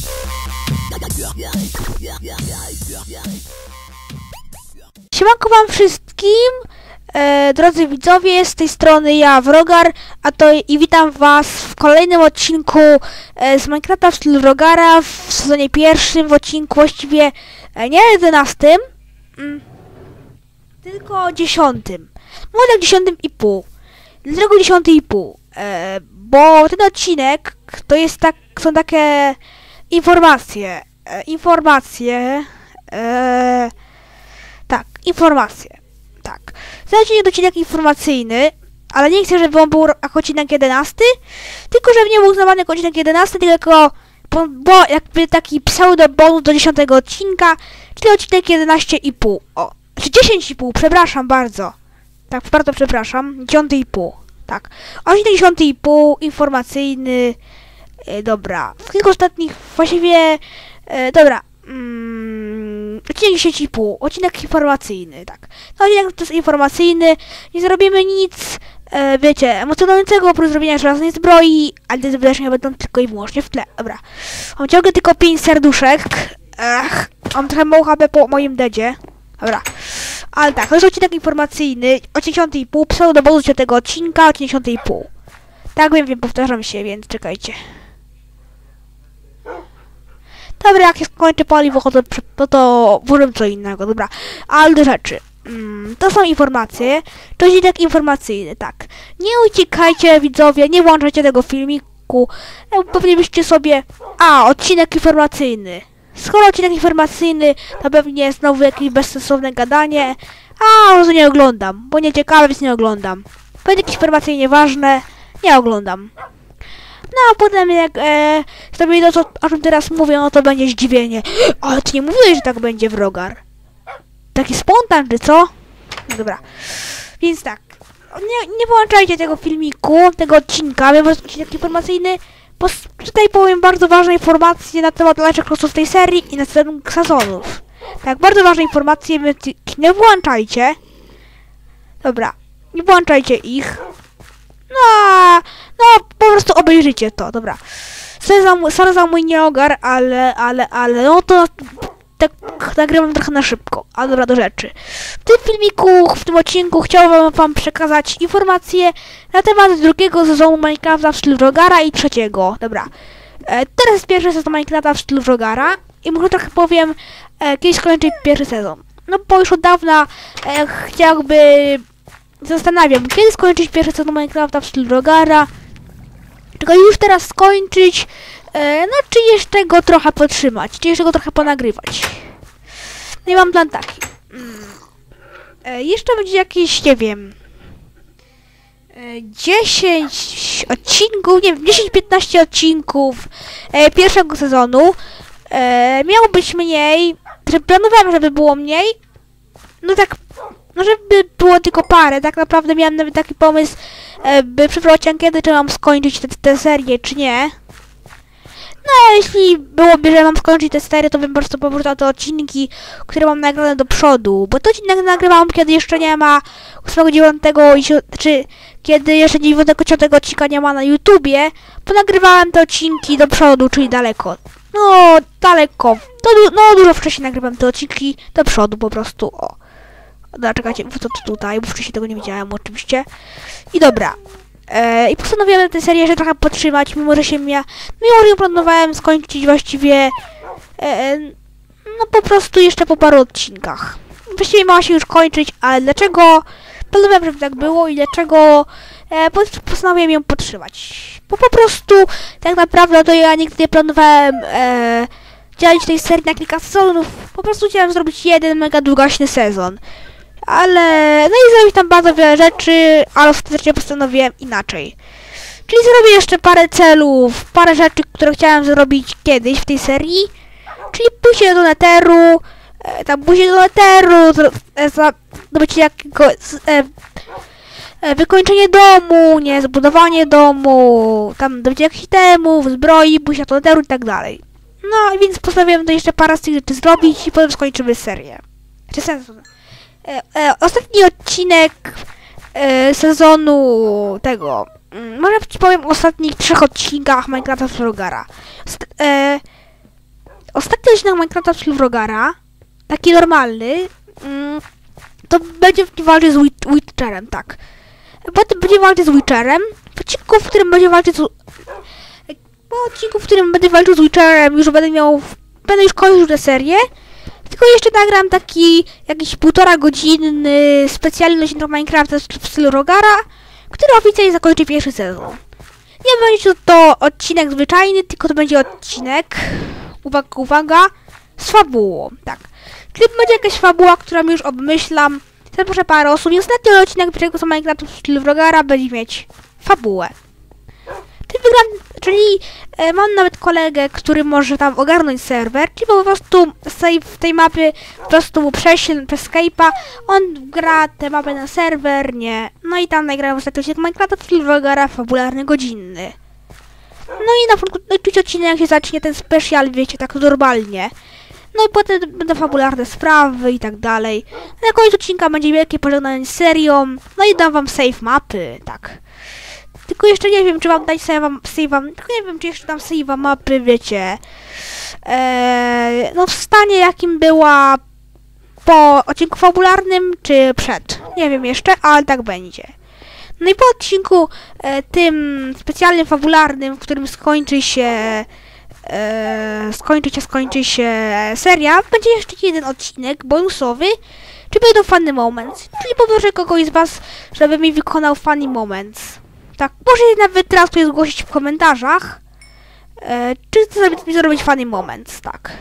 Siemanko wam wszystkim, drodzy widzowie, z tej strony ja, Wrogar, i witam was w kolejnym odcinku z Minecrafta w stylu Wrogara w sezonie pierwszym, w odcinku właściwie nie 11, tylko 10. Może tak 10,5. Dlaczego 10,5? Bo ten odcinek to jest są takie informacje, tak. Ten odcinek to odcinek informacyjny, ale nie chcę, żeby on był jako odcinek 11, tylko żeby nie był uznawany jako odcinek 11, tylko bo jakby taki pseudo-bonus do 10 odcinka, czyli odcinek 11,5. O, czy 10,5, przepraszam bardzo. Tak, bardzo przepraszam, 10,5. Tak, odcinek 10,5, informacyjny, dobra. W kilku ostatnich, właściwie, dobra. Odcinek 10,5, odcinek informacyjny, tak. No, odcinek to jest informacyjny, nie zrobimy nic, wiecie, emocjonującego oprócz zrobienia żelaznej zbroi, ale te wydarzenia będą tylko i wyłącznie w tle, dobra. Mam ciągle tylko 5 serduszek, mam trochę mało HP po moim deadzie, dobra. Ale tak, to jest odcinek informacyjny, odcinek 10,5, pseudo-bonus do tego odcinka, odcinek 10,5. Tak wiem, powtarzam się, więc czekajcie. Dobra, jak się skończy paliwo, to włożymy co innego, dobra. Ale do rzeczy. To są informacje. To jest odcinek informacyjny, tak. Nie uciekajcie, widzowie, nie włączajcie tego filmiku. Powinniście sobie... odcinek informacyjny. Skoro odcinek informacyjny, to pewnie znowu jakieś bezsensowne gadanie. Może nie oglądam, bo nie ciekawe, więc nie oglądam. Będzie jakieś informacje nieważne, nie oglądam. No a potem jak zrobię to, o czym teraz mówię, no to będzie zdziwienie. Ale ty nie mówiłeś, że tak będzie, Wrogar. Taki spontan, czy co? No dobra. Więc tak. Nie włączajcie tego filmiku, tego odcinka, wiem, że jest odcinek informacyjny, bo tutaj powiem bardzo ważne informacje na temat dalszych losów tej serii i na temat sezonów. Tak, bardzo ważne informacje, więc nie włączajcie. Dobra, nie włączajcie ich. No, po prostu obejrzyjcie to, dobra. Sorry za mój nieogar, ale, no to tak nagrywam trochę na szybko. A dobra, do rzeczy. W tym filmiku, w tym odcinku chciałbym wam przekazać informacje na temat drugiego sezonu Minecrafta w stylu Wrogara i trzeciego. Dobra. Teraz jest pierwszy sezon Minecrafta w stylu Wrogara i może trochę powiem, kiedy skończy pierwszy sezon. No bo już od dawna jakby... Zastanawiam, kiedy skończyć pierwszy sezon Minecrafta w stylu Wrogara. Tylko już teraz skończyć, no czy jeszcze go trochę podtrzymać, czy jeszcze go trochę ponagrywać. No i mam plan taki. Jeszcze będzie jakieś, nie wiem, 10 odcinków, nie wiem, 10-15 odcinków pierwszego sezonu. Miało być mniej, planowałem, żeby było mniej. No tak, no żeby było tylko parę, tak naprawdę miałem nawet taki pomysł, by przeprowadzić ankietę, czy mam skończyć tę serię, czy nie. No a jeśli byłoby, że mam skończyć tę serię, to bym po prostu powrócił te odcinki, które mam nagrane do przodu. Bo to odcinek nagrywałam, kiedy jeszcze nie ma 8-9, czy kiedy jeszcze 9-10 odcinka nie ma na YouTubie, ponagrywałem te odcinki do przodu, czyli daleko. No, daleko. Dużo wcześniej nagrywam te odcinki do przodu po prostu, o. Dobra, czekajcie, wrócę tutaj, bo wcześniej tego nie widziałem oczywiście. I dobra. I postanowiłem tę serię jeszcze trochę podtrzymać, mimo że ją planowałem skończyć właściwie, no po prostu jeszcze po paru odcinkach. Właściwie miała się już kończyć, ale dlaczego planowałem, żeby tak było i dlaczego postanowiłem ją podtrzymać. Bo po prostu tak naprawdę to ja nigdy nie planowałem dzielić tej serii na kilka sezonów. Po prostu chciałem zrobić jeden mega długaśny sezon. Ale, no i zrobić tam bardzo wiele rzeczy, ale ostatecznie postanowiłem inaczej. Czyli zrobię jeszcze parę celów, parę rzeczy, które chciałem zrobić kiedyś w tej serii. Czyli pójście do Netheru, zdobycie jakiegoś, wykończenie domu, nie, zbudowanie domu, tam dobycie jakichś temów, zbroi, pójście do Netheru i tak dalej. No, więc postanowiłem to jeszcze parę z tych rzeczy zrobić i potem skończymy serię. Czy sezon? Ostatni odcinek sezonu tego. Może ci powiem o ostatnich 3 odcinkach Minecrafta Wrogara. odcinek Minecrafta w stylu Rogara, taki normalny, to będzie walczyć z Witcherem, tak. Potem będzie walczyć z Witcherem. W odcinku, w którym będzie walczyć z... Po odcinku, w którym będę walczył z Witcherem, już będę już kończył tę serię. Tylko jeszcze nagram taki jakiś 1,5 godzinny specjalny odcinek Minecrafta w stylu Rogara, który oficjalnie zakończy pierwszy sezon. Nie będzie to odcinek zwyczajny, tylko to będzie odcinek, uwaga, z fabułą, tak. Czyli będzie jakaś fabuła, którą już obmyślam. Zaproszę parę osób i ostatni odcinek pierwszego Minecrafta w stylu Rogara będzie mieć fabułę. Czyli mam nawet kolegę, który może tam ogarnąć serwer, czyli po prostu z tej mapy po prostu mu prześlę przez Skype'a, on gra tę mapę na serwer, nie. No i tam nagrałem ostatni odcinek Minecrafta w stylu Rogara fabularny, godzinny. No i na początku odcinek się zacznie ten special, wiecie, tak normalnie. No i potem będą fabularne sprawy i tak dalej. Na końcu odcinka będzie wielkie pożegnanie z serią, no i dam wam save mapy, tak. Tylko jeszcze nie wiem, czy wam dać tylko nie wiem, czy jeszcze dam save'a mapy, wiecie. No w stanie jakim była po odcinku fabularnym, czy przed. Nie wiem jeszcze, ale tak będzie. No i po odcinku tym specjalnym fabularnym, w którym skończy się seria, będzie jeszcze jeden odcinek bonusowy, czy będą funny moments. Czyli poproszę kogoś z was, żeby mi wykonał funny moments. Tak, może nawet teraz tutaj zgłosić w komentarzach, czy chcę sobie zrobić funny moments, tak.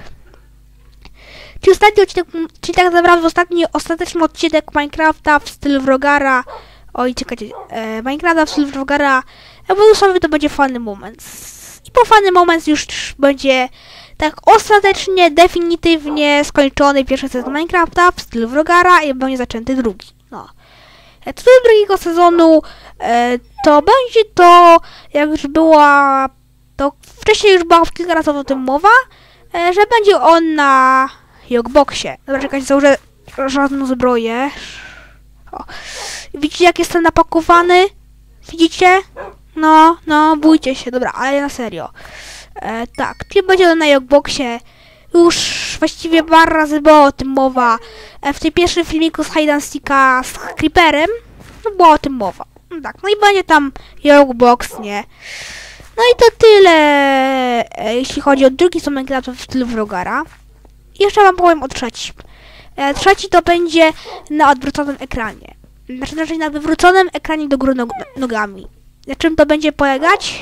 Czyli ostatni odcinek, czyli tak naprawdę ostateczny odcinek Minecrafta w stylu Rogara. Oj, czekajcie, Minecrafta w stylu Rogara bonusowy to będzie funny moments. I po funny moments już będzie tak ostatecznie, definitywnie skończony pierwszy sezon Minecrafta w stylu Rogara i będzie zaczęty drugi. No. Co do drugiego sezonu, to będzie to, jak już była, to wcześniej już była kilka razy o tym mowa, że będzie on na Jogboxie. Dobra, czekajcie, założę żadną zbroję. O. Widzicie, jak jestem napakowany? Widzicie? No, bójcie się, dobra, ale na serio. Tak, czyli będzie on na Jogboxie. Już właściwie parę razy była o tym mowa. W tym pierwszym filmiku z Hide and Seeka z Creeperem, no była o tym mowa. No tak, no i będzie tam Jogbox, nie? No i to tyle, jeśli chodzi o drugi Minecraft w stylu Rogara. Jeszcze wam powiem o trzecim. Trzeci to będzie na odwróconym ekranie. Znaczy na wywróconym ekranie do góry nogami. Na czym to będzie polegać?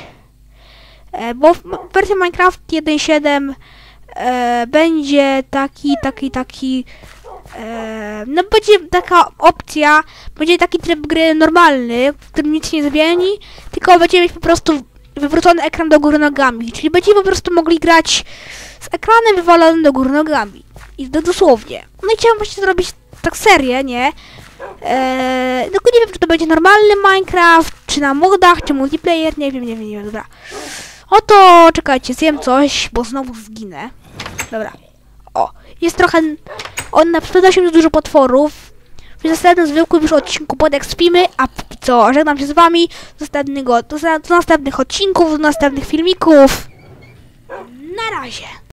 Bo w wersji Minecraft 1.7 będzie taki no będzie taka opcja, będzie taki tryb gry normalny, w którym nic nie zmieni, tylko będziemy mieć po prostu wywrócony ekran do góry nogami, czyli będziemy po prostu mogli grać z ekranem wywalonym do góry nogami. I to dosłownie. No i chciałem właśnie zrobić tak serię, nie? Tylko nie wiem, czy to będzie normalny Minecraft, czy na modach, czy multiplayer, nie wiem, dobra. Oto, czekajcie, zjem coś, bo znowu zginę. Dobra. O, jest trochę... On na się dużo potworów. W następnym zwykłym już odcinku podekspimy, a póki co żegnam się z wami do następnych odcinków, do następnych filmików. Na razie.